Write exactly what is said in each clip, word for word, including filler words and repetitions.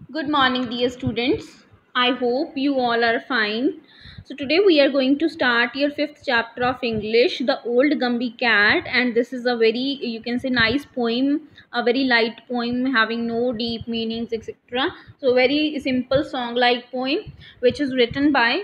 Good morning, dear students. I hope you all are fine. So, today we are going to start your fifth chapter of English, The Old Gumby Cat. And this is a very, you can say, nice poem, a very light poem having no deep meanings, et cetera. So, very simple song like poem, which is written by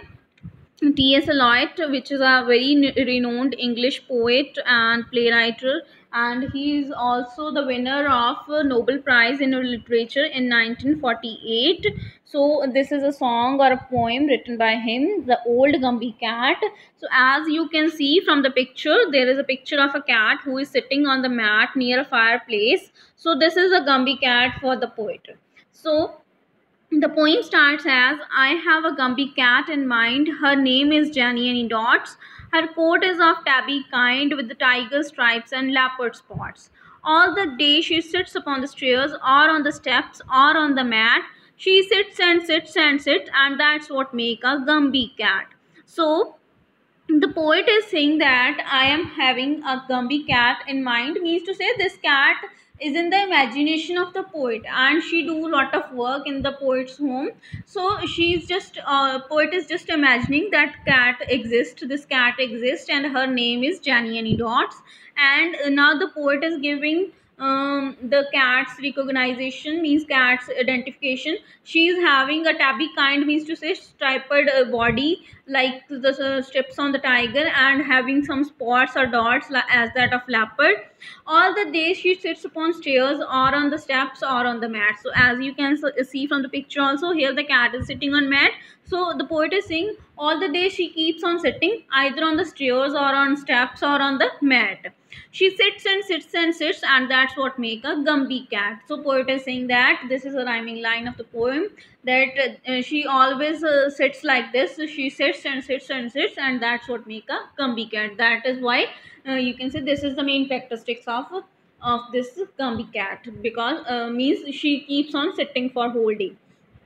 T S. Eliot, which is a very renowned English poet and playwright, and he is also the winner of a Nobel Prize in Literature in nineteen forty-eight. So, this is a song or a poem written by him, The Old Gumby Cat. So, as you can see from the picture, there is a picture of a cat who is sitting on the mat near a fireplace. So, this is a Gumby cat for the poet. So, the poem starts as I have a Gumby cat in mind. Her name is Jenny Any Dots. Her coat is of tabby kind with the tiger stripes and leopard spots. All the day she sits upon the stairs or on the steps or on the mat. She sits and sits and sits, and that's what make a Gumby cat. So the poet is saying that I am having a Gumby cat in mind, means to say this cat is in the imagination of the poet, and she do lot of work in the poet's home. So she's just uh, poet is just imagining that cat exists, this cat exists, and her name is Jenny Any Dots. And uh, now the poet is giving um, the cat's recognition, means cat's identification. She is having a tabby kind, means to say striped uh, body like the uh, strips on the tiger, and having some spots or dots as that of leopard. All the day she sits upon stairs or on the steps or on the mat. So as you can see from the picture also, here the cat is sitting on mat. So the poet is saying all the day she keeps on sitting either on the stairs or on steps or on the mat. She sits and sits and sits, and that's what make a Gumby cat. So poet is saying that this is a rhyming line of the poem, that uh, she always uh, sits like this. She sits and sits and sits, and that's what make a Gumby cat. That is why uh, you can say this is the main characteristics of of this Gumby cat, because uh, means she keeps on sitting for whole day.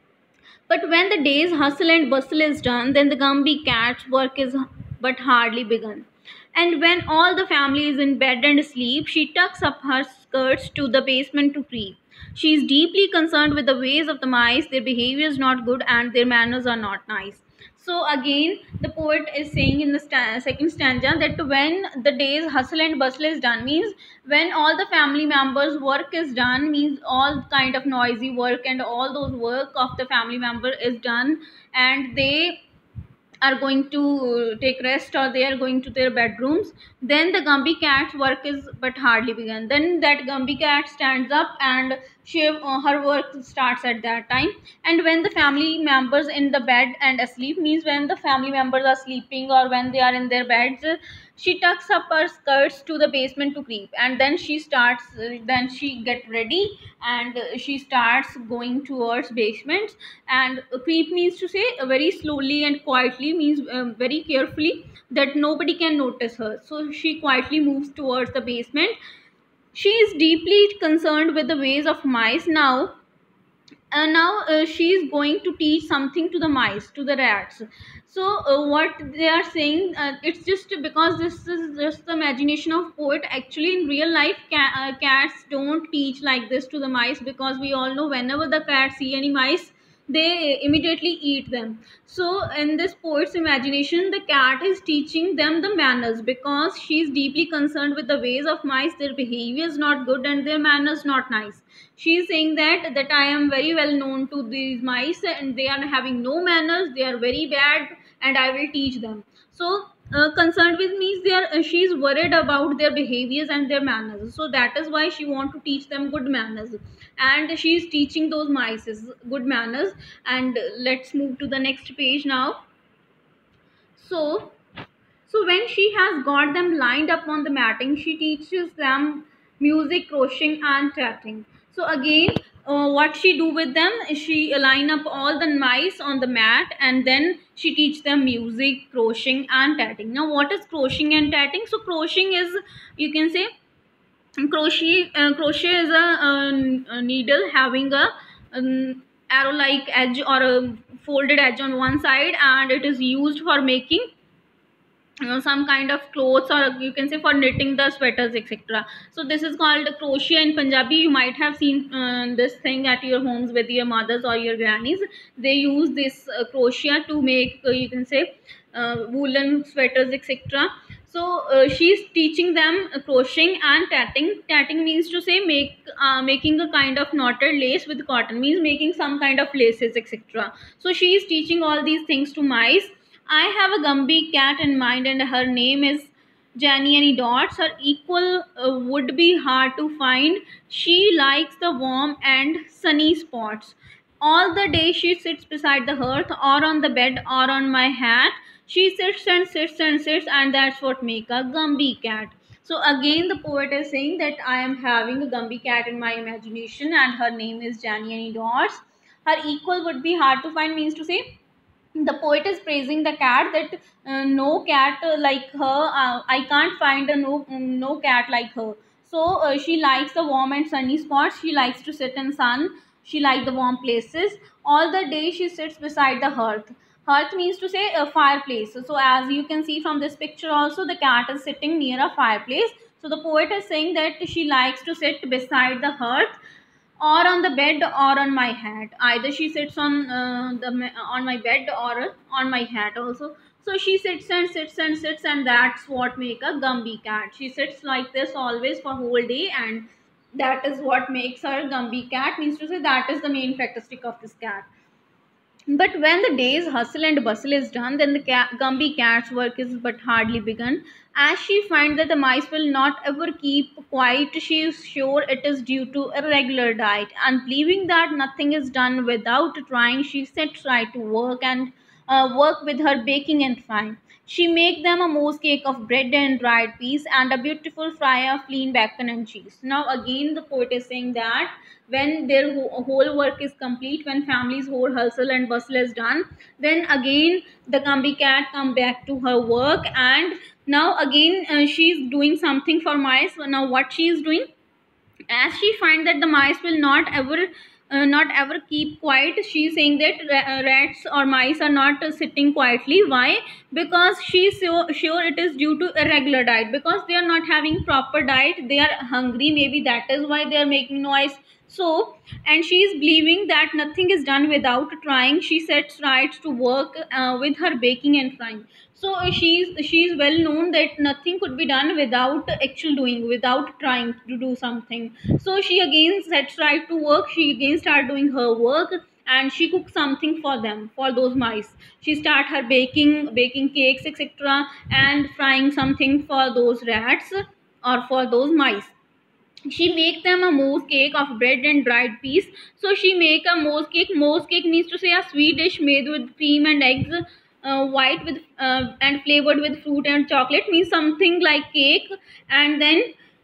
But when the day's hustle and bustle is done, then the Gumby cat's work is but hardly begun. And when all the family is in bed and asleep, she tucks up her skirts to the basement to creep. She is deeply concerned with the ways of the mice. Their behavior is not good and their manners are not nice. So again, the poet is saying in the sta- second stanza that when the day's hustle and bustle is done, means when all the family members' work is done, means all kind of noisy work and all those work of the family member is done, and they are going to take rest or they are going to their bedrooms, then the Gumby cat's work is but hardly begun. Then that Gumby cat stands up and she uh, her work starts at that time. And when the family members in the bed and asleep, means when the family members are sleeping or when they are in their beds, she tucks up her skirts to the basement to creep, and then she starts uh, then she get ready, and uh, she starts going towards basements. And creep means to say uh, very slowly and quietly, means um, very carefully, that nobody can notice her. So she quietly moves towards the basement. She is deeply concerned with the ways of mice. Now uh, now uh, she is going to teach something to the mice, to the rats. So uh, what they are saying, uh, it's just because this is just the imagination of poet. Actually in real life, ca- uh, cats don't teach like this to the mice, because we all know whenever the cats see any mice, they immediately eat them. So in this poet's imagination, the cat is teaching them the manners, because she is deeply concerned with the ways of mice. Their behavior is not good and their manners not nice. She is saying that that I am very well known to these mice, and they are having no manners, they are very bad, and I will teach them. So uh, concerned with me, they are uh, she is worried about their behaviors and their manners. So that is why she want to teach them good manners, and she is teaching those mice good manners. And let's move to the next page now. So so when she has got them lined up on the matting, she teaches them music, crocheting, and tatting. So again, uh, what she do with them is she line up all the mice on the mat, and then she teach them music, crocheting, and tatting. Now, what is crocheting and tatting? So crocheting is, you can say, crochet. Uh, crochet is a, a, a needle having a um, arrow-like edge or a folded edge on one side, and it is used for making uh, some kind of clothes, or you can say for knitting the sweaters, etc. So this is called crochet in Punjabi. You might have seen uh, this thing at your homes with your mothers or your grannies. They use this uh, crochet to make uh, you can say uh, woolen sweaters, etc. So uh, she's teaching them uh, crocheting and tatting. Tatting means to say make uh, making a kind of knotted lace with cotton, means making some kind of laces, etc. So she is teaching all these things to mice. I have a Gumby cat in mind, and her name is Jenny Any Dots. Her equal uh, would be hard to find. She likes the warm and sunny spots. All the day she sits beside the hearth, or on the bed, or on my hat. She sits and sits and sits, and that's what makes a Gumby cat. So again, the poet is saying that I am having a Gumby cat in my imagination, and her name is Jenny Any Dots. Her equal would be hard to find, means to say the poet is praising the cat, that uh, no cat uh, like her, uh, I can't find a no um, no cat like her. So uh, she likes the warm and sunny spots, she likes to sit in sun, she likes the warm places. All the day she sits beside the hearth. Hearth means to say a fireplace. So as you can see from this picture also, the cat is sitting near a fireplace. So the poet is saying that she likes to sit beside the hearth, or on the bed, or on my hat. Either she sits on uh, the on my bed, or on my hat also. So she sits and sits and sits, and that's what make a Gumby cat. She sits like this always for whole day, and that is what makes her Gumby cat, means to say that is the main characteristic of this cat. But when the day's hustle and bustle is done, then the cat, Gumby cat's work is but hardly begun. As she finds that the mice will not ever keep quiet, she is sure it is due to irregular diet. And believing that nothing is done without trying, she sets right to work and uh, work with her baking and frying. She make them a mousse cake of bread and dried peas, and a beautiful fry of lean bacon and cheese. Now again, the poet is saying that when their whole whole work is complete, when family's whole hustle and bustle is done, then again the Gumby cat come back to her work, and now again uh, she is doing something for mice. Now what she is doing, as she finds that the mice will not ever uh, not ever keep quiet, she is saying that ra- uh, rats or mice are not uh, sitting quietly. Why? Because she is so sure it is due to irregular diet, because they are not having proper diet, they are hungry, maybe that is why they are making noise. So, and she is believing that nothing is done without trying, she sets right to work uh, with her baking and frying. So uh, she is she is well known that nothing could be done without actual doing, without trying to do something. So she again sets right to work, she again start doing her work, and she cooks something for them, for those mice. She start her baking baking cakes, etc., and frying something for those rats or for those mice. She make them a mousse cake of bread and dried peas. So she make a mousse cake. Mousse cake means to say a sweet dish made with cream and eggs, uh, white with uh, and flavored with fruit and chocolate, means something like cake. And then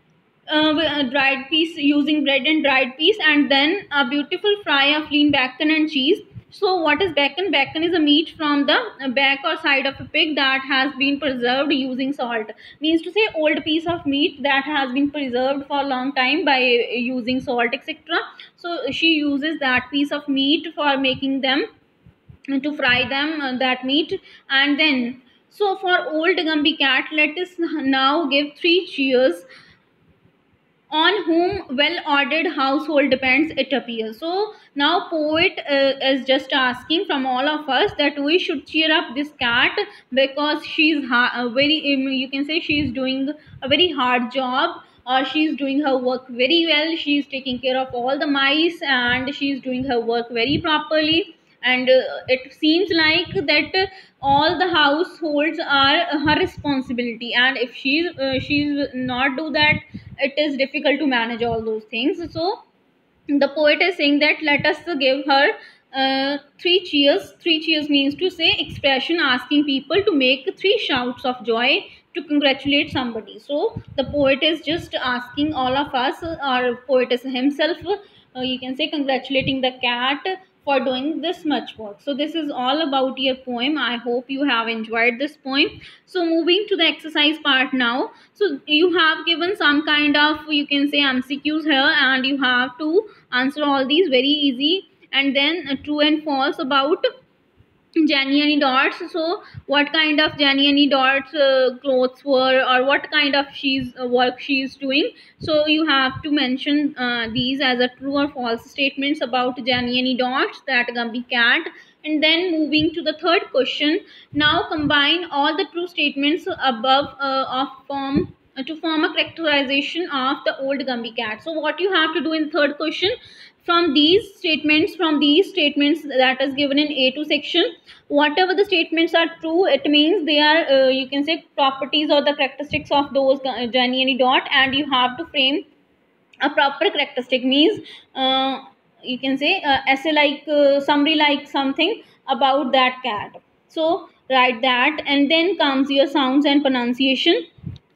uh, with, uh, dried peas, using bread and dried peas, and then a beautiful fry of lean bacon and cheese. So what is bacon? Bacon is a meat from the uh, back or side of a pig that has been preserved using salt, means to say old piece of meat that has been preserved for a long time by uh, using salt, etc. So she uses that piece of meat for making them, uh, to fry them, uh, that meat. And then, so for old Gumby cat, let us now give three cheers on whom well-ordered household depends, it appears. So now poet uh, is just asking from all of us that we should cheer up this cat, because she's ha- uh, very um, you can say she is doing a very hard job, or she is doing her work very well. She is taking care of all the mice, and she is doing her work very properly. And uh, it seems like that uh, all the households are her responsibility, and if she uh, she's not do that, it is difficult to manage all those things. So the poet is saying that let us give her uh, three cheers. Three cheers means to say expression asking people to make three shouts of joy to congratulate somebody. So the poet is just asking all of us, or poet is himself, uh, you can say, congratulating the cat for doing this much work. So this is all about your poem. I hope you have enjoyed this poem. So moving to the exercise part now. So you have given some kind of, you can say, M C Qs here, and you have to answer all these very easy, and then uh, true and false about Jenny any dots. So what kind of Jenny any dots uh, clothes were, or what kind of she's uh, work she's doing. So you have to mention uh, these as a true or false statements about Jenny any dots, that Gumby cat. And then moving to the third question, now combine all the true statements above uh, of form uh, to form a characterization of the old Gumby cat. So what you have to do in third question, from these statements from these statements that is given in A two section, whatever the statements are true, it means they are uh, you can say properties or the characteristics of those uh, Jenny any dot, and you have to frame a proper characteristic, means uh, you can say uh, essay like uh, summary like something about that cat. So write that, and then comes your sounds and pronunciation.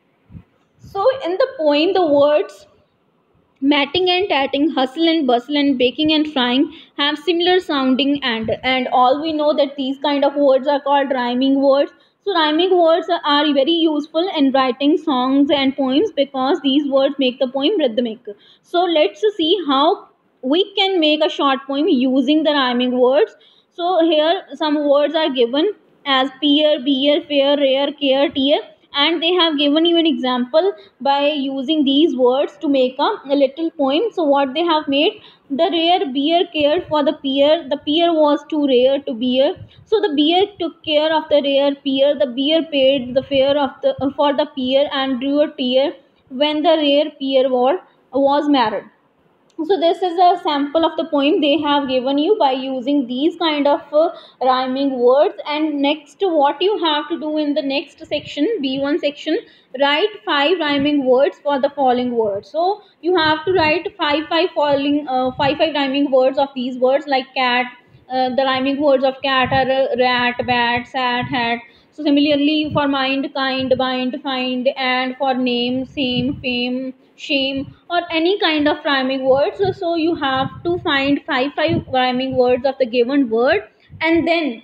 So in the poem, the words matting and tatting, hustle and bustle, and baking and frying have similar sounding, and and all we know that these kind of words are called rhyming words. So rhyming words are very useful in writing songs and poems because these words make the poem rhythmic. So let's see how we can make a short poem using the rhyming words. So here some words are given as peer, beer, fair, rare, care, tear, and they have given you an example by using these words to make a, a little poem. So what they have made, the rare bear cared for the peer, the peer was too rare to bear, so the bear took care of the rare peer, the bear paid the fare of the uh, for the peer and drew a tear when the rare peer was, was married. So this is a sample of the poem they have given you by using these kind of uh, rhyming words. And next, what you have to do in the next section, B one section, write five rhyming words for the following words. So you have to write five five following uh, five five rhyming words of these words, like cat. Uh, the rhyming words of cat are uh, rat, bat, sat, hat. So similarly for mind, kind, bind, find, and for name, same, fame, shame, or any kind of rhyming words. So, so you have to find five five rhyming words of the given word, and then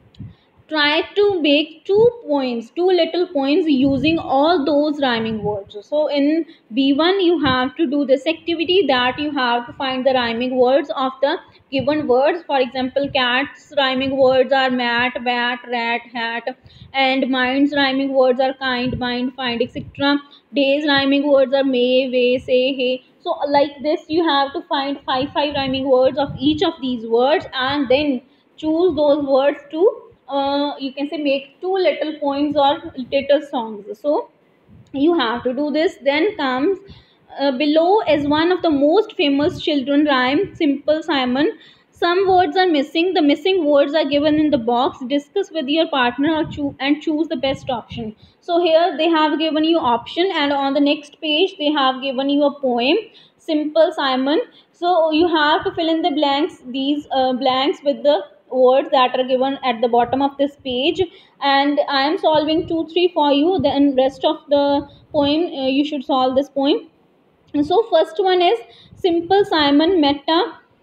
try to make two points, two little points using all those rhyming words. So in B one you have to do this activity, that you have to find the rhyming words of the given words. For example, cat's rhyming words are mat, bat, rat, hat, and mind's rhyming words are kind, mind, find, etc. Day's rhyming words are may, way, say, hey. So like this you have to find five five rhyming words of each of these words, and then choose those words to uh, you can say make two little poems or little songs. So you have to do this. Then comes uh, below is one of the most famous children rhyme, Simple Simon. Some words are missing. The missing words are given in the box. Discuss with your partner or choo- and choose the best option. So here they have given you option, and on the next page they have given you a poem, Simple Simon. So you have to fill in the blanks, these uh, blanks with the words that are given at the bottom of this page, and I am solving two three for you. Then rest of the poem uh, you should solve this poem. So first one is Simple Simon meta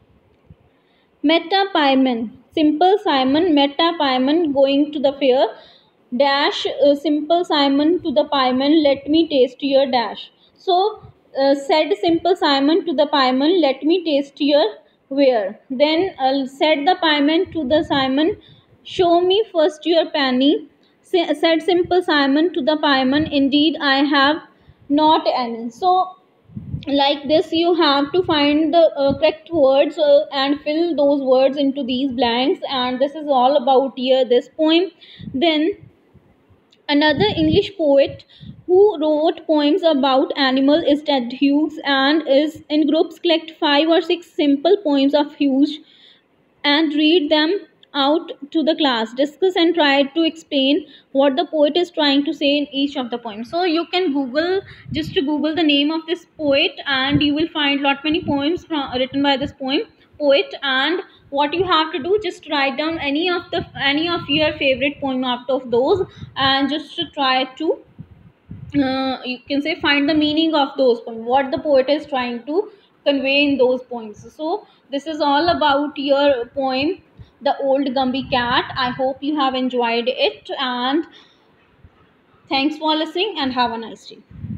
meta pieman. Simple Simon meta pieman going to the fair, dash uh, Simple Simon to the pieman, let me taste your dash. So uh, said Simple Simon to the pieman, let me taste your ware. Then uh, said the pieman to the Simon, show me first your penny. Sa- said Simple Simon to the pieman, indeed I have not any. So like this you have to find the uh, correct words uh, and fill those words into these blanks, and this is all about here this poem. Then another English poet who wrote poems about animal is Ted Hughes, and is in groups collect five or six simple poems of Hughes and read them out to the class, discuss and try to explain what the poet is trying to say in each of the poems. So you can google, just google the name of this poet, and you will find lot many poems from, written by this poem poet. And what you have to do, just write down any of the any of your favorite poem out of those, and just to try to uh, you can say find the meaning of those poems, what the poet is trying to convey in those poems. So this is all about your poem, The Old Gumby Cat. I hope you have enjoyed it, and thanks for listening and have a nice day.